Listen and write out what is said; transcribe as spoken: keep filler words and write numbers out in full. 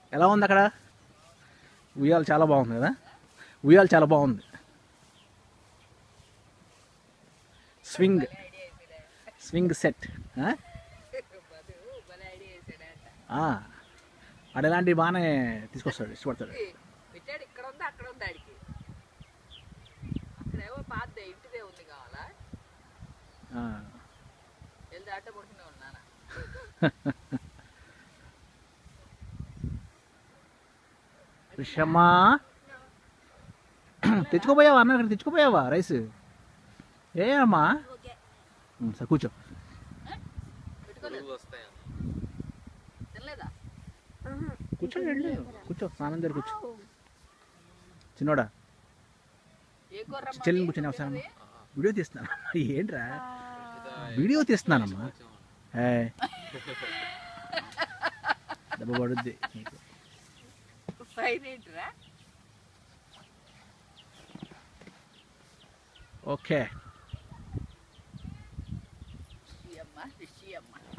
ఎలా ఉంది అక్కడ? ఉయ్యాల చాలా బాగుంది కదా, ఉయ్యాల చాలా బాగుంది. Swing swing set. ఆడ ఇలాంటివి బాగానే తీసుకొస్తాడు, ఇష్టపడతాడు. ఇక్కడ ఉంది అక్కడ ఉంది ఆడికి. అక్కడేమో పాతదే ఇంటిదే ఉంది కావాలా, వెళ్ళి ఆట పడుకునే ఉన్నానా. విషమ్మా తెచ్చుకోపోయావా అన్న? ఇక్కడ తెచ్చుకోపోయావా రైస్? ఏ అమ్మా సరే కూర్చో. తినలేదా? కూర్చో వెళ్ళు, కూర్చో, స్నానం దగ్గర కూర్చో. చిన్నోడా చెల్లిని కూర్చొని అవసరం. వీడియో తీస్తున్నాను. ఏంట్రా వీడియో తీస్తున్నానమ్మా? దెబ్బ పడుద్ది నీకు. ఓకే. అమ్మ